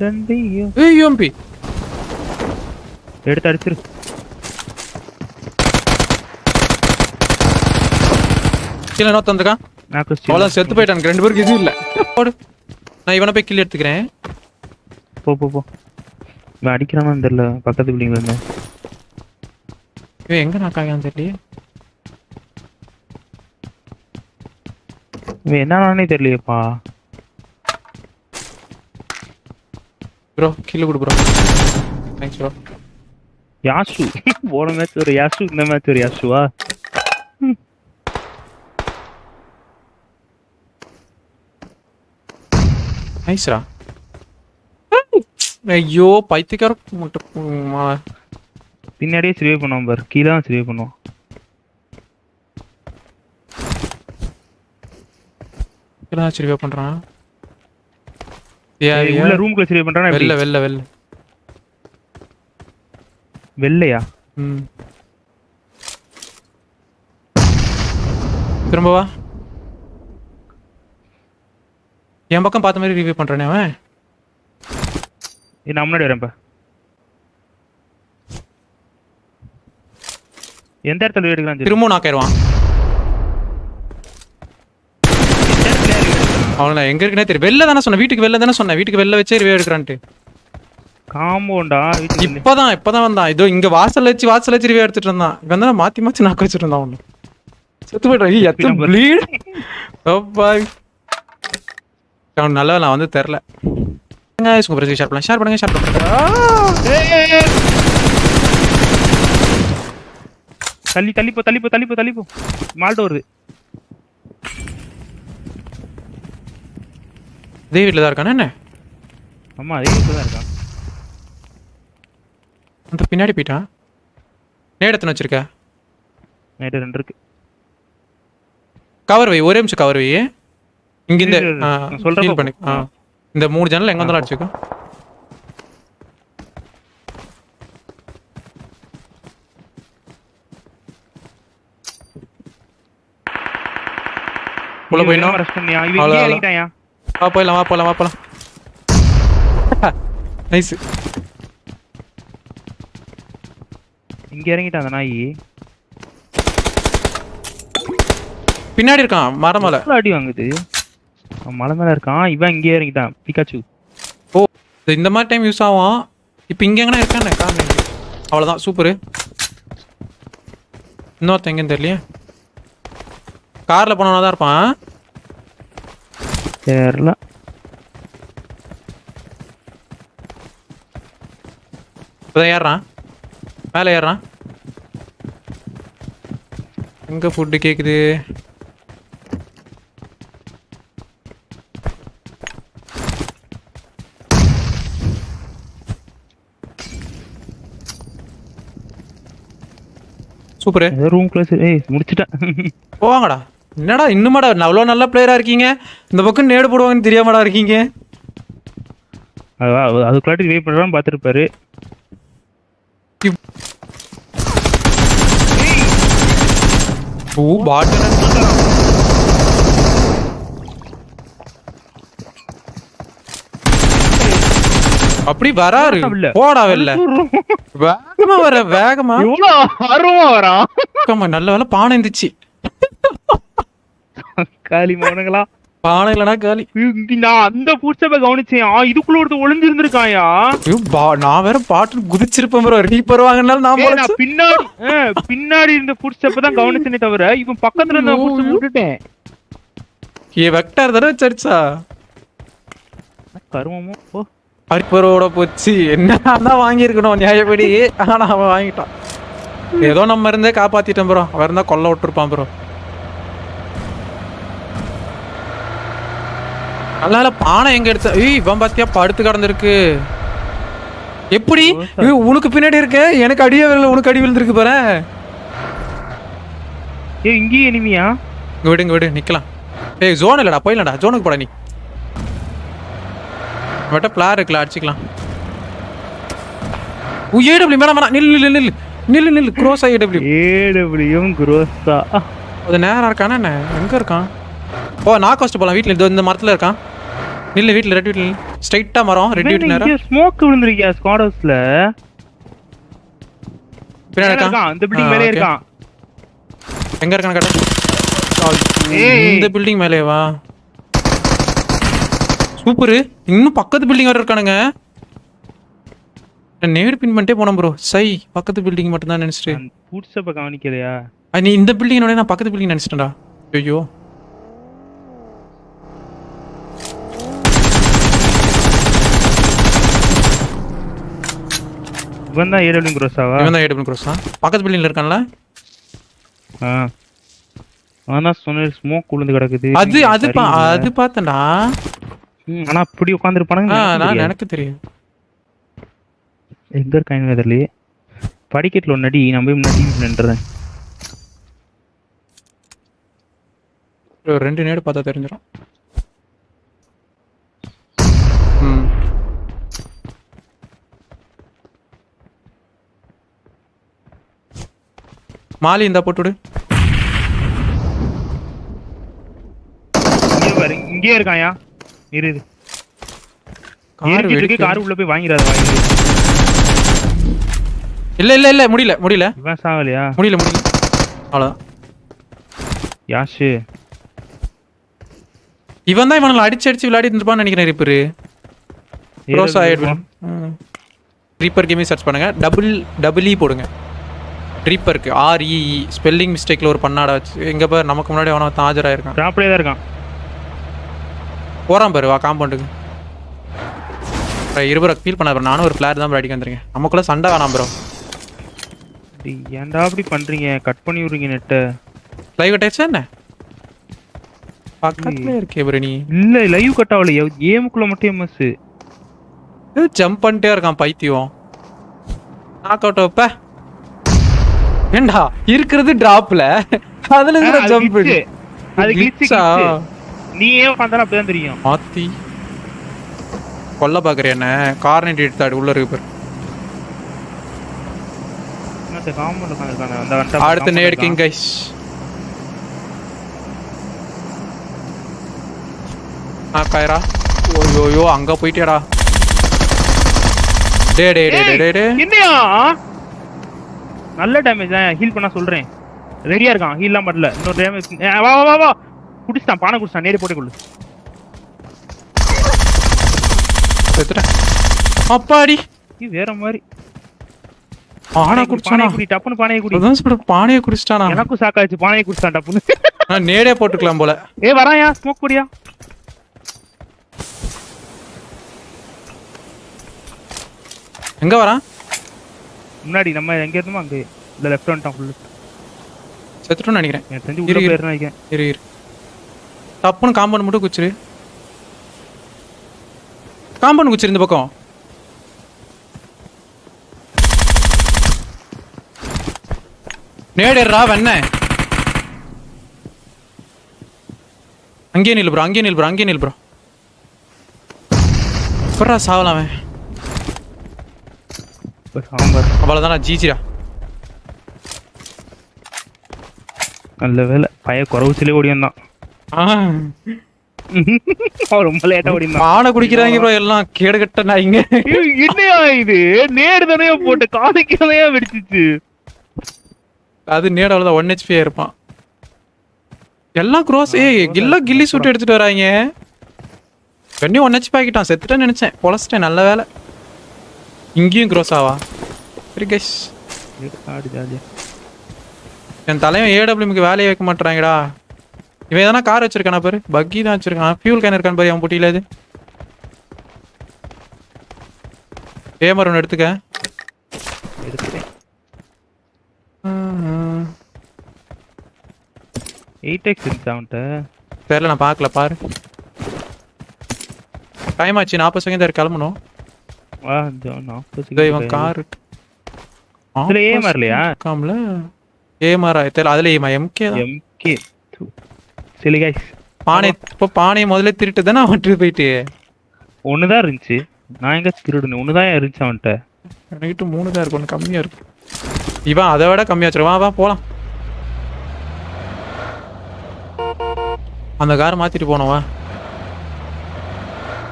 தந்தையும் ஏய் யூஎம்பி எடுத்து அடிச்சிரு. கீழே நோத்து வந்துருக்கான். அவ்வளோ செத்து போயிட்டான். 2 பேருக்கு இது இல்லை. போடு, நான் இவனை போய் கில் எடுத்துக்கிறேன். போ போ போ. இவன் அடிக்கிறானு தெரியல. பக்கத்து பில்டிங்ல இருந்தேன். இவன் எங்க நாக்காயான்னு தெரியலையே. இவன் என்னன்னே தெரியலையேப்பா. ப்ரோ கில் கொடு ப்ரோ. Thanks bro. யாசு போன மேட்ச் ஒரு யாசு, இந்த மேட்ச் ஒரு யாசுவா? நைஸ்ரா. ஐயோ பைத்தியக்கார பின்னாடியே சர்வே பண்ணுவோம் பாரு. கீழே தான் சர்வே பண்ணுவோம். சர்வே பண்றான். உள்ள ரூம்க்குள்ள சர்வே பண்றானா? வெல்ல வெல்ல வெல்ல வெள்ளையா? திரும்ப வா. என் பக்கம் பார்த்த மாதிரி ரிவ்யூ பண்றானே அவன். நான் முன்னாடி வரேன்ப்பா. எந்த இடத்துல எடுக்கலாம்? திரும்ப நாக்காயிருவான். அவன எங்க இருக்குனே தெரியல. வெளில தானே சொன்னேன், வீட்டுக்கு வெளில தானே சொன்னேன். வீட்டுக்கு வெளில வச்சே ரிவ்யூ எடுக்கறான்ட்டு. காம்பவுண்டா? இப்பதான் வந்தான். இதோ இங்க வாசல் வச்சு ரிவ்யூ எடுத்துட்டு இருந்தான். இவன் தான் மாத்தி நாக்க வச்சிட்டு இருந்தான். அவனு செத்து போயிட்டான். எத்தனை ப்ளீட். ஓபாய் அவன் நல்ல நான் வந்து தெரியல. சூப்பர் ஷேர் பண்ணுங்க ஷேர் பண்ணுங்க. தள்ளி போ. மால்டோ வருது. இதே வீட்டில் தான் இருக்கானே என்ன? ஆமா அதே வீட்டில் தான் இருக்கான். அந்த பின்னாடி போயிட்டான். நேடத்தனை வச்சிருக்க? நேடு 2 இருக்கு. கவர் வை, ஒரே நிமிஷம் கவர் வை. இங்கிருந்து சொல்றேன் பண்ணி. இந்த 3 ஜன்னல் எங்க வந்தாலும் அடிச்சுக்கோ. உள்ள போயிடணும். ரஷ் பண்ணியா? இவன் இங்கே இறங்கிட்டாயா? வா போலாம். நைஸ். இங்க இறங்கிட்டான் அந்த நாய். பின்னாடி இருக்கான் மரம் மேல. அடி வாங்குது. மலை மேல இருக்கான். இவன் இங்கே இறங்கிட்டான். பிகாச்சு. ஓ இந்த மாதிரி டைம் யூஸ் ஆகும். இப்போ இங்க எங்கனா இருக்கானே காரணம். அவ்வளவுதான் சூப்பர். இன்னொருத்த எங்கன்னு தெரியலையே. கார்ல போனவனா தான் இருப்பான். தெரியல. இப்போதான் ஏறான். மேலே ஏறான். எங்க ஃபுட்டு கேக்குது? சூப்பர். Room close. முடிச்சிட்டேன். போவாங்கடா. என்னடா இன்னுமாடா அவ்வளோ நல்ல பிளேயரா இருக்கீங்க. இந்த பக்கம் நேடு போடுவாங்கன்னு தெரியாமடா இருக்கீங்க. அதுக்குள்ளாட்டி வெயிட் பண்றான்னு பார்த்துருப்பாரு. ஓ பாட் அப்படி வராரு. போடா வெல்ல. வேகமா இவ்வளோ ஆர்வமா வரான். நல்ல வேலை பானை இருந்துச்சு. காலி மௌனங்களா? பானை இல்லனா காலி. நான் அந்த புட்ஸ்டெப்பை கவனிச்சேன். இதுக்குள்ள ஒருத்தர் ஒளிஞ்சிருந்திருக்காயா? நான் வேற பாட்டு குதிச்சிருப்பேன் ப்ரோ. ரீப்பர் வாங்கினாலும் நான் பின்னாடி இருந்த புட்ஸ்டெப்பை தான் கவனிச்சேனே தவிர இவன் பக்கத்துல இருந்த புட்ஸ்டெப் விட்டுட்டேன். வெக்டார் தானே சர்ச்சா கருமமோ. ஓ பரிப்பரோட போச்சு. என்ன வாங்கியிருக்கணும் நியாயப்படி. ஆனா அவன் வாங்கிட்டான். ஏதோ நம்ம இருந்தே காப்பாத்திட்டோம் ப்ரோ. அவன் இருந்தா கொல்ல விட்டுருப்பான் ப்ரோ. அதனால பானை எங்க எடுத்த? இவன் பாத்தியா படுத்து கடந்திருக்கு. எப்படி உனக்கு பின்னாடி இருக்க? எனக்கு அடியே விழல, உனக்கு அடி விழுந்திருக்கு பாரு. இங்கேயே எனிமியா? இங்க விடு நிக்கலாம். ஜோன் இல்லடா, போயிடலாம்டா. ஜோனுக்கு போடா நீ. வட்ட பிளார் இருக்குல்ல, அடிச்சுக்கலாம். ஏடபிள்யூ மேடம் நில்லு. க்ரோஸா ஏடபிள்யூம் க்ரோஸா. அது நேரம் இருக்கானா என்ன? எங்க இருக்கான்? ஓ நான் கோஸ்ட் போலாம். வீட்டில் இந்த மரத்தில் இருக்கான். இல்ல வீட்ல ரெட் வீட்ல ஸ்ட்ரைட்டா மரம் ரெட் வீட் நேரா ஸ்மோக் விழுந்திருக்கியா ஸ்குவாட் ஹவுஸ்ல பின்னாடி இருக்கான் அந்த பில்டிங் மேலே இருக்கான் எங்க இருக்கானு கேட்ட இந்த பில்டிங் மேலே வா சூப்பர் இன்னும் பக்கத்து பில்டிங் வர இருக்கானுங்க நேடு பின் பண்ணிட்டே போனோம் ப்ரோ சை பக்கத்து பில்டிங் மட்டும் தான் நினைச்சிட்டு ஃபுட்ஸ்டெப் கவனிக்கலையா நீ இந்த பில்டிங்கோட நான் பக்கத்து பில்டிங் நினைச்சிட்டேன்டா ஐயோ இவன் தான் ஏடபிள்யூ க்ரோஸாவா இவன் தான் ஏடபிள்யூ க்ரோஸா பக்கத்து பில்டிங்ல இருக்கான்ல ஆனா சொன்ன ஸ்மோக் உளுந்து கிடக்குது அது பார்த்தேன்டா ஆனா அப்படி உட்கார்ந்திருப்பானுங்க நான் எனக்கு தெரியும் எங்க இருக்காங்க தெரியலையே படிக்கட்டுல ஒன்னடி நான் போய் முன்னாடி நின்றேன் ரெண்டு நேடு பார்த்தா தெரிஞ்சிடும் மாலி இந்த போட்டுடு இங்கே இருக்காயா இருது கார் உள்ள போய் வாங்கிராத இல்ல முடியல இவன் சாவலையா முடியல அவ்வளவுதான் யாஷு இவன் தான் இவனை அடிச்சு விளையாடிட்டு இருப்பான்னு நினைக்கிறேன் ரிப்பரு ரீப்பர் கேமே சர்ச் பண்ணுங்க டபுள் இ போடுங்க ரீப்பருக்கு REE ஸ்பெல்லிங் மிஸ்டேக்ல ஒரு பண்ணாடா வச்சு எங்க பாரு நமக்கு முன்னாடி அவன தாஜரா இருக்கான் டாப்லயே தான் இருக்கான் போறான் பாரு வா காம்பவுண்டுக்கு இருபுற ஃபீல் பண்ண ப்ரோ நானும் ஒரு ஃபிளார் தான் அடிக்க வந்துருக்கேன் நமக்குள்ள சண்டை வேணாம் ப்ரோ ஏன்டா அப்படி பண்றீங்க கட் பண்ணி விடுறீங்க நெட்ட லைவ் அட்டாச் என்ன பக்கத்துல இருக்கே ப்ரோ நீ இல்ல லைவ் கட் ஆவல கேமுக்குள்ள மட்டும் எம்எஸ் ஜம்ப் பண்ணிட்டே இருக்கான் பைத்தியம் நாக் அவுட் அப்ப ஏண்டா இருக்குறது டிராப்ல அதுல இருந்து ஜம்ப் அது கிளிச்சா நீ ஏன் வந்தாலும் அப்படிதான் தெரியும் ஆத்தி கொல்ல பாக்குறேன் என்ன கார்னேட் எடுத்தாடு உள்ள இருக்கு பாரு அந்த காம்பவுண்ட் உட்கார்ந்திருக்கானே அந்த அடுத்து நேட் கிங் गाइस காயரா ஓயோ அங்க போய்ட்டேடா டே என்னையா நல்ல டேமேஜ் தான் ஹீல் பண்ண சொல்றேன் ரெடியா இருக்கான் ஹீல்லாம் பண்ணல இன்னொரு டேமேஜ் வா குடிச்சான் பானை குடிச்சான் நேரே போட்டு கொள்ளு செத்துடா அப்பாடி நீ வேற மாதிரி பானை குடிச்சானா குடி டப்புன்னு பானையை குடி அதான் சொல்ற பானையை குடிச்சானா எனக்கும் சாக்காச்சு பானையை குடிச்சான் டப்புன்னு நான் நேரே போட்டுக்கலாம் போல வராயா ஸ்மோக் குடியா எங்க வரான் முன்னாடி நம்ம எங்க இருந்தோமோ அங்க இல்ல லெஃப்ட் வந்துட்டான் ஃபுல் செத்துட்டோம்னு நினைக்கிறேன் எனக்கு தெரிஞ்சு உள்ள போயிரணும் நினைக்கிறேன் இரு டப்புன்னு காம்பவுண்ட் மட்டும் குச்சிரு காம்பவுண்ட் குச்சிரு இந்த பக்கம் நேடேறா வெண்ண அங்கேயே நில் ப்ரோ எப்படா சாவலாம் அவன் அவ்வளவுதான் ஜிஜிடா நல்ல வேலை பைய குறவுச்சிலே ஓடி வந்தான் ரொம்ப லேட்டா ஓடி வந்தான் பானை குடிக்கிறாங்க ப்ரோ எல்லாம் கேடுகட்ட நாய்ங்க என்னையா இது நேடு தானே போட்டு காலைக்கலையா வெடிச்சிச்சு அது நேடு அவ்வளவுதான் 1 HP இருப்பான் எல்லாம் க்ரோஸ் கில்லி சூட் எடுத்துட்டு வராங்க வெண்ணியும் 1 HP ஆகிட்டான் செத்துட்டேன்னு நினைச்சேன் பொழச்சிட்டேன் நல்ல வேலை இங்கேயும் க்ரோஸ் ஆவா சரி கைஸ் என் தலைவன் ஏடபிள்யூக்கு வேலையை வைக்க மாட்டேறாங்கடா இவன் எதனா கார் வச்சிருக்கானா பாரு பக்கி தான் வச்சிருக்கான் ஃபியூல் கேன் இருக்கான்னு பாரு அவன் போட்டியில அது ஏமர் ஒன்று எடுத்துக்க எடுத்துட்டேன் 8x இருந்துச்சு தெரியல நான் பார்க்கல பாரு டைம் ஆச்சு 40 செகண்ட் கிளம்பணும் இவன் கார் ஏமாறலையா காம்ல ஏமாறா தெரியல அதுல எம்கே சரி गाइस பானை முதல்ல திருட்டு தானே அவன்ட்டு போயிட்டு ஒண்ணுதான் இருந்துச்சு நான் எங்க திருடுனேன் ஒண்ணுதான் இருந்துச்சு அவன்கிட்ட என்கிட்ட 3 தான் இருக்கும் கம்மியா இருக்கு இவன் அதை விட கம்மியா வச்சிருவான் வா போலாம் அந்த காரை மாத்திட்டு போனோம் வா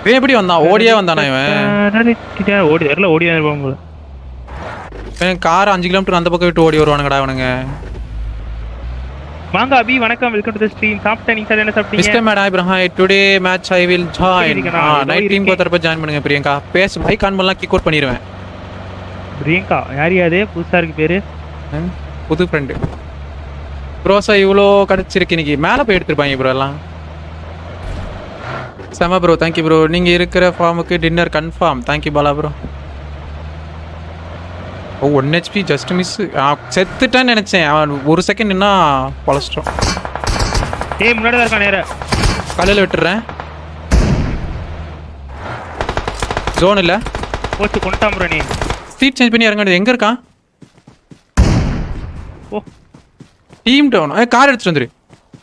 இவன் எப்படி வந்தான்? ஓடியே வந்தானா இவன்? ஓடி வரல, ஓடி வந்துருப்பான் போல. கார் 5 கிலோமீட்டர் அந்த பக்கம் விட்டு ஓடி வருவானுங்கடா அவனுங்க. வாங்க அபி, வணக்கம், வெல்கம் டு தி ஸ்ட்ரீம். சாப்பிட்டேன், நீங்க சார் என்ன சாப்பிட்டீங்க? Mister mad Ibrahim, today match I will join. Night team को तरफ ஜாயின் பண்ணுங்க பிரியங்கா. பேஸ் மைக் ஆன் பண்ணலாம், கிக் அவுட் பண்ணிடுவேன். பிரியங்கா யார் யாரு? புதுசா இருக்கு பேரு. புது ஃப்ரெண்ட். ப்ரோஸா இவ்வளோ கிடைச்சிருக்கு இன்னைக்கு. மேலே போய் எடுத்துருப்பாங்க ப்ரோ எல்லாம். செம ப்ரோ, தேங்க்யூ ப்ரோ. நீங்கள் இருக்கிற ஃபார்முக்கு dinner confirm. Thank you Bala bro. Oh 1 HP just miss. செத்துட்டான்னு நினச்சேன். அவன் ஒரு செகண்ட் நின்னா பொழச்சிட்டோம். ஏய் முன்னாடி தான் இருக்கான், நேரா காலையில் விட்டுறேன். ஜோன் இல்லை, போச்சு கொண்டாம் ப்ரோ. நீ சீட் சேஞ்ச் பண்ணி இறங்க. எங்கே இருக்கான்? ஓ டீம் டவுன். கார் எடுத்துட்டு வந்துரு.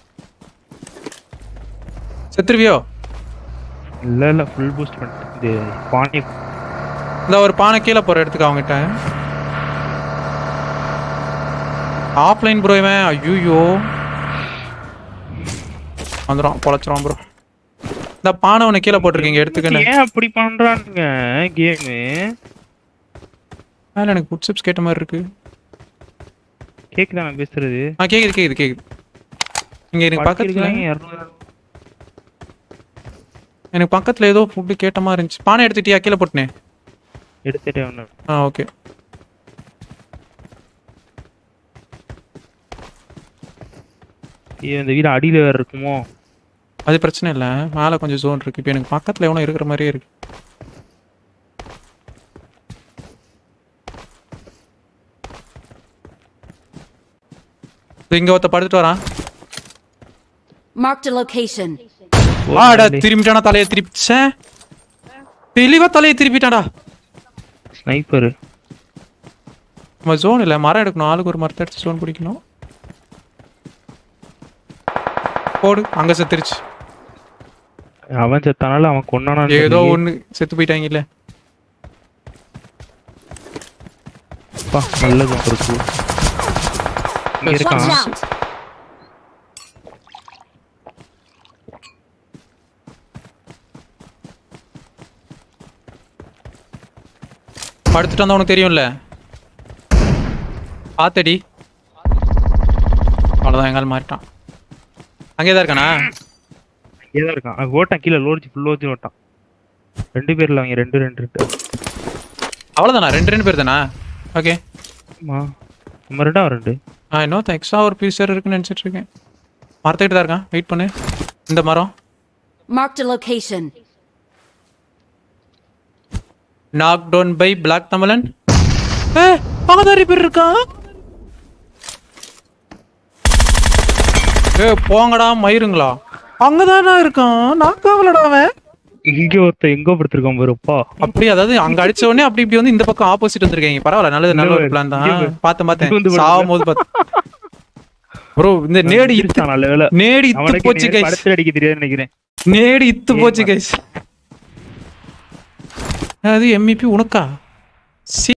செத்துருவியோ? இல்ல ஃபுல் பூஸ்ட் பண்ணிட்டு பானை. இந்த ஒரு பானை கீழே போற இடத்துக்கு அவங்ககிட்ட. ஆஃப்லைன் ப்ரோ இவன். ஐயோ வந்துடும், பொழைச்சிரும் ப்ரோ. இந்த பானை உன்னை கீழே போட்டிருக்கீங்க, எடுத்துக்கணும். ஏன் அப்படி பண்றானுங்க கேமு? மேல எனக்கு ஃபுட்ஸ்டெப்ஸ் கேட்ட மாதிரி இருக்கு. கேக்குதா நான் பேசுறது? கேக்குது. இங்க எனக்கு பக்கத்துல ஏதோ ஃபுட் கேட்ட மாதிரி இருந்துச்சு. பானை எடுத்துட்டியா? கீழே போட்டுனேன். எடுத்துட்டே ஒண்ணு. ஓகே. இந்த வீடு அடியில வேற இருக்குமோ? அது பிரச்சனை இல்லை, மேலே கொஞ்சம் ஜோன் இருக்கு. இப்போ எனக்கு பக்கத்துல எவனோ இருக்கிற மாதிரியே இருக்கு. இங்க ஒருத்த படுத்துட்டு வரான். Marked a location. ஆடா திரும்பிட்டானா? தலையை திருப்பிச்சேன். தெளிவா தலையை திருப்பிட்டாடா. ஸ்னைப்பர். நம்ம ஜோன் இல்லை, மரம் எடுக்கணும். ஆளுக்கு ஒரு மரத்தை எடுத்து ஜோன் பிடிக்கணும். போடு. அங்க செத்துருச்சு. அவன் செத்தானால அவன் கொன்னானா? ஏதோ ஒண்ணு செத்து போயிட்டாங்க. இல்ல நல்லது இருக்கு. இருக்கான். படுத்துட்டு வந்தா உனக்கு தெரியும்ல. பாத்தடி. அவ்வளவுதான், எங்கால மாறிட்டான். அங்கேதான் இருக்கானா? அங்கேதான் இருக்கான். ஓட்டான் கீழே லோடிச்சு, ஃபுல் லோடிச்சு ஓட்டான். 2 பேர்ல அவங்க 2 அவ்வளவுதானா? 2 பேர் தானா? ஓகே. நம்ம 2 இன்னும் எக்ஸ்ட்ரா ஒரு பீஸ் இருக்குன்னு நினைச்சிட்டு இருக்கேன். மரத்துக்கிட்டு தான் இருக்கான், வெயிட் பண்ணு. இந்த மரம். Marked a location. Knocked down by BlackTamilan. அங்கதான் பேர் இருக்கான். போங்கடா மயிருங்களா. அங்கதானா இருக்கான். நான் காவலடா அவன். இங்க ஒருத்த எங்க படுத்திருக்கான் பாருப்பா. அப்படி அதாவது அங்க அடிச்ச உடனே அப்படி இப்படி வந்து இந்த பக்கம் ஆப்போசிட் வந்திருக்கீங்க. பரவாயில்ல, நல்ல ஒரு பிளான் தான். பார்த்தேன் சாவும் போது ப்ரோ. இந்த நேடி இத்து போச்சு கைஸ். படத்துல அடிக்க தெரியாது நினைக்கிறேன். நேடி இத்து போச்சு கைஸ். அது எம்இபி உனக்கா?